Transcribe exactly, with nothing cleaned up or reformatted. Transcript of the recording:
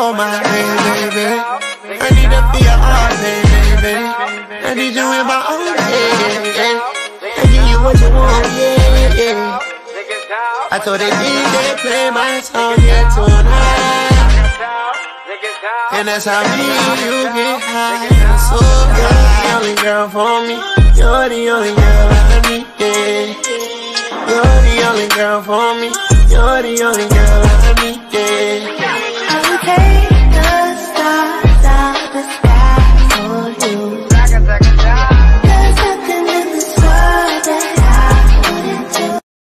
oh my baby. I need to be your heart, baby. I need you in my own head. I give you what you want, yeah, yeah. I told they D J play my song, yeah, tonight. And that's how me and you get high. So you're the only girl for me. You're the only girl I need, yeah. You're the only girl for me. You're the only girl I need, yeah.